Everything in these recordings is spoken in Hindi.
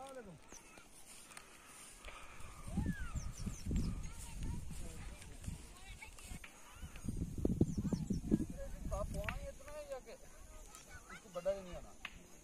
बड़ा ही नहीं आना।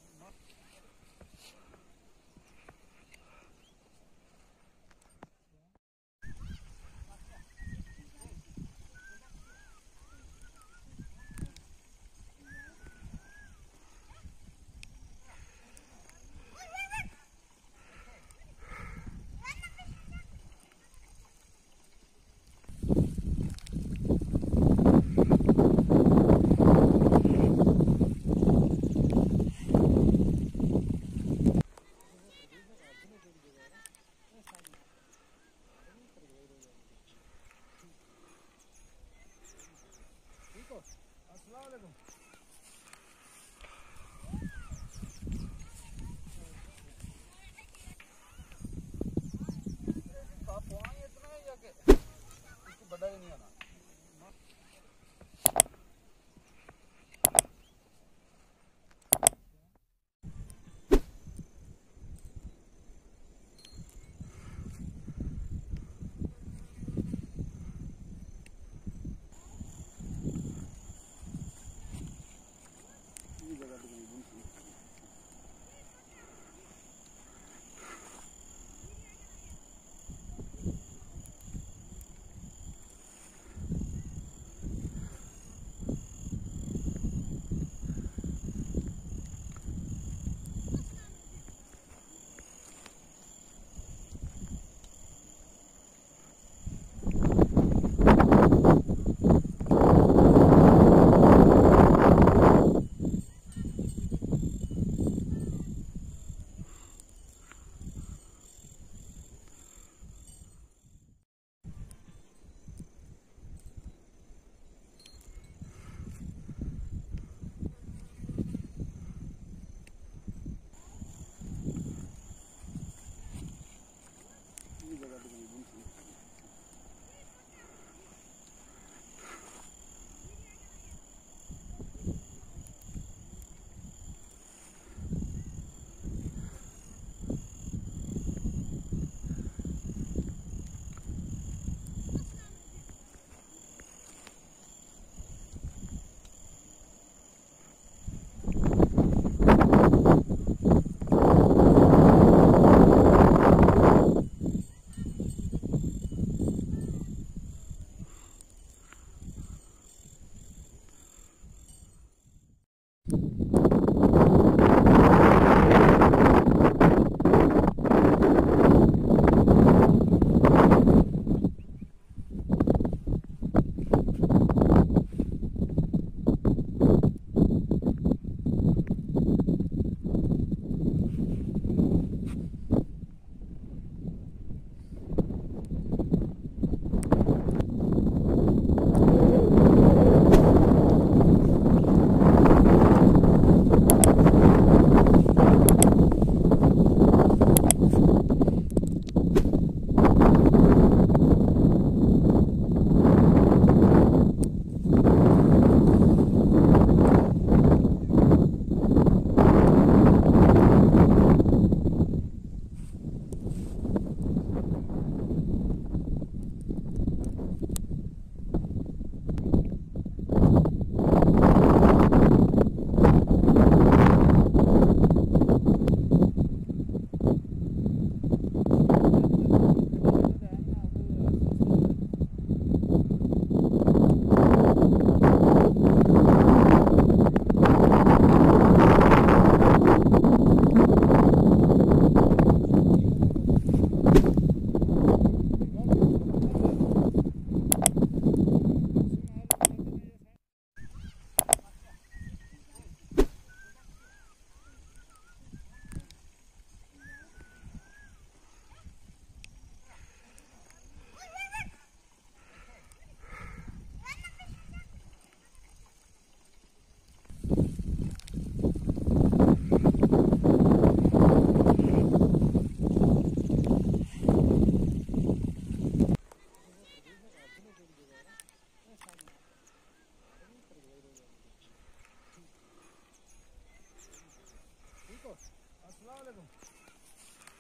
अस्सलाम वालेकुम। पानी इतना है या कि इसको बड़ा ही नहीं आना। अस्सलाम वालेकुम।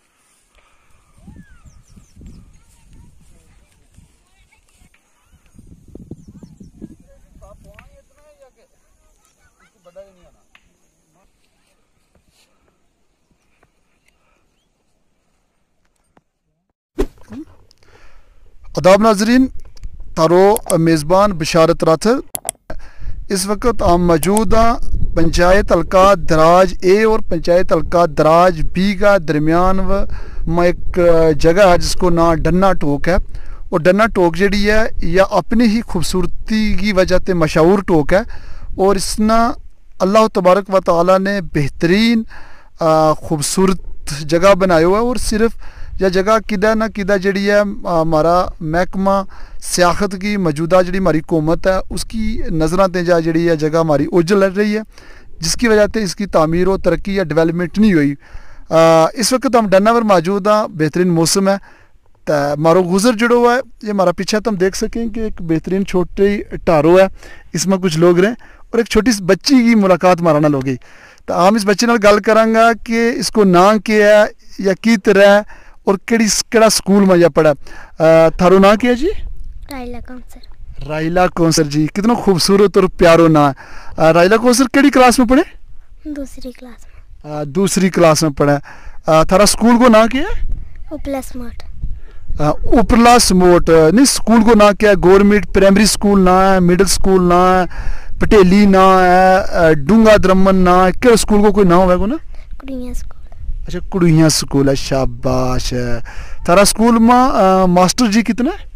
अदाब नाजरीन, तारो मेज़बान बिशारत राथर। इस वक्त हम मौजूद हाँ पंचायत हल्का दराज ए और पंचायत हल्का दराज बी का दरमियान में एक जगह है जिसको ना डन्ना टोक है। और डन्ना टोक जड़ी है या अपनी ही खूबसूरती की वजह से मशहूर टोक है। और इसना अल्लाह तबारक व तआला ने बेहतरीन खूबसूरत जगह बनाया हुआ है। और सिर्फ यह जगह किदा ना किदा जड़ी है हमारा महकमा सियाहत की मौजूदा जी हमारी हुकूमत है उसकी नज़रों ते जा जी जगह हमारी उजल लग रही है, जिसकी वजह से इसकी तामीर और तरक्की या डेवलपमेंट नहीं हुई। इस वक्त हम डन्नावर मौजूद हाँ, बेहतरीन मौसम है। तो मारो गुजर जड़ो है ये हमारा पीछे तो हम देख सकें कि एक बेहतरीन छोटी टारो है, इसमें कुछ लोग रहें और एक छोटी सी बच्ची की मुलाकात हमारा नाल हो गई। तो हम इस बच्चे नाल गल करांगा कि इसको नाम क्या है या की तरह है और केड़ा स्कूल में या पढ़ा। थारो ना क्या है जी? राइला कौंसर। राइला कौंसर जी, कितना खूबसूरत और प्यारो ना है। राइला कौंसर केड़ी क्लास में पढ़े? दूसरी क्लास में। दूसरी क्लास में पढ़ा। थारा स्कूल को ना क्या है? उपला स्मार्ट। उपला स्मोट नहीं, स्कूल को ना क्या है? गवर्नमेंट प्राइमरी स्कूल ना है, मिडिल स्कूल ना है, पटेली ना है, डूंगा द्रमन ना है, केड़ा स्कूल को कोई ना होगा ना? कुड़ियां स्कूल। अच्छा कुड़ियां स्कूल है, शाबाश है। थारा स्कूल में मास्टर जी कितना है?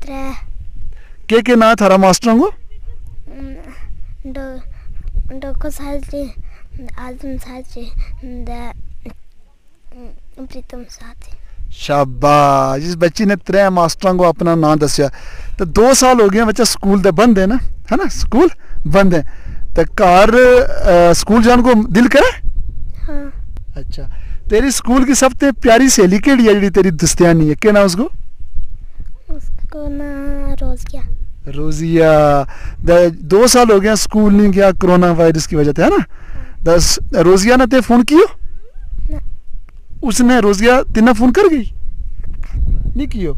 3 के ना है थारा मास्टरों को? डोको साजी, आजम साजी, प्रीतम साजी। शाबाश, इस बच्ची ने 3 मास्टरों को अपना नाम दसिया। तो 2 साल हो गए बच्चा स्कूल दे बंद है ना, है ना, स्कूल बंद है। तो घर स्कूल जाने को दिल करे? हाँ। अच्छा, तेरी स्कूल की सबसे प्यारी सहेली केड़ी है जी तेरी दोस्तियानी है, क्या ना उसको? उसको ना रोजिया। रोजिया। 2 साल हो गया स्कूल नहीं गया कोरोना वायरस की वजह से, है ना। रोजिया ने ते फोन कियो? उसने रोजिया तिना फोन कर गई नहीं कियो?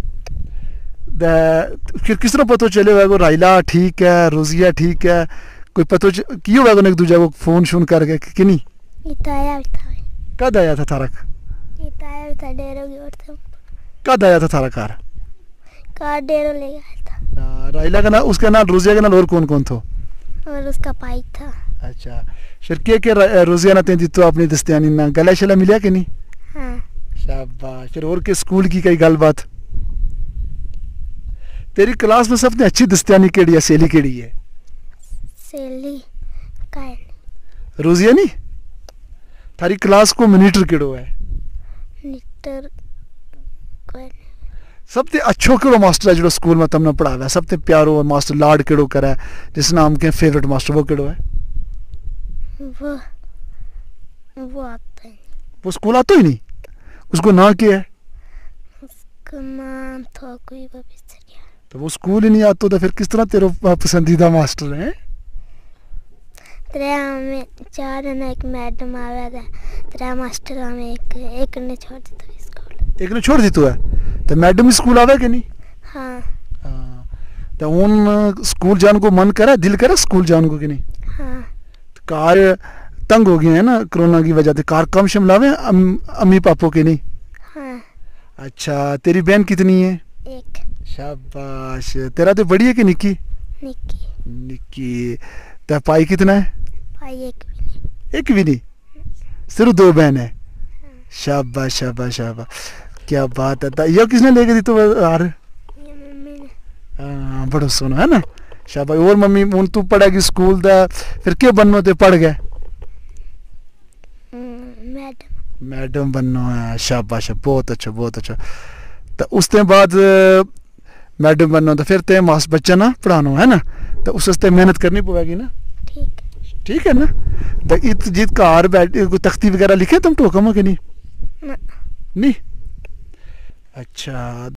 फिर किस तरह पता चले हुआ राइला ठीक है, रोजिया ठीक है, कोई पता कियो हुआ एक दूसरे को फोन शोन करके कि नहीं? इताया था। कद आया था थारा? इताया था डेरो की ओर से। कद आया था थारा कार? कार डेरो ले गया था। राइला का ना, उसका नाम रोजिया का नाम और कौन कौन था? और उसका भाई था। अच्छा, फिर के रोजिया ना ते दी तो अपनी दोस्तियानी ना गला शला मिलिया कि नहीं? हाँ। शाबाश। फिर और के स्कूल की कई गलबात? तेरी क्लास में सबसे अच्छी दोस्तियानी केड़ी है, सहेली केड़ी है? सेली काय रोजिया नहीं? थारी क्लास को मॉनिटर केड़ो है? नीटर कोई। सबसे अच्छो केड़ो मास्टर है जो स्कूल में तुमने पढ़ावा है? सबसे प्यारो मास्टर लाड केड़ो करे है जिस नाम के फेवरेट मास्टर वो केड़ो है? वो आता है। वो स्कूल आता ही नहीं? उसको ना क्या है? उसका नाम था कोई भविष्य गया। तो वो स्कूल ही नहीं आता तो फिर किस तरह तेरा पसंदीदा मास्टर है? हमें 4 ने एक मैडम आया था, 3 मास्टर हमें एक ने छोड़ दी तो स्कूल। एक ने छोड़ दी तो है तो मैडम स्कूल आवे कि नहीं? हाँ। तो उन स्कूल जाने को मन करे, दिल करे स्कूल जाने को कि नहीं? हाँ। तो कार तंग हो गए है ना कोरोना की वजह से, कार कम शिमलावे अम्मी पापो के नहीं? हाँ। अच्छा, तेरी बहन कितनी है? एक। शाबाश। तेरा तो बड़ी है कि निक्की? निक्की। निक्की। तो पाई कितना है? पाई एक भी नहीं। एक भी नहीं? सिर्फ 2 बहन है? शाबाश शाबाश शाबाश, क्या बात है। ये किसने लेके दी तो यार? मम्मी ने। हाँ, बड़ा सोना है ना, शाबाश। और मम्मी उन तू पढ़ेगी स्कूल दा फिर क्या बननो ते पढ़ गए? मैडम। मैडम बनना है, शाबाश, बहुत अच्छा बहुत अच्छा। तो उसके बाद मैडम बनना तो फिर ते मास बच्चा ना पढ़ाना है ना, तो उस वास्ते मेहनत करनी पड़ेगी ना। ठीक। ठीक है ना। तो इत जीत कार बैठ कोई तख्ती वगैरह लिखे तुम टोकम के नहीं? ना। नहीं? अच्छा।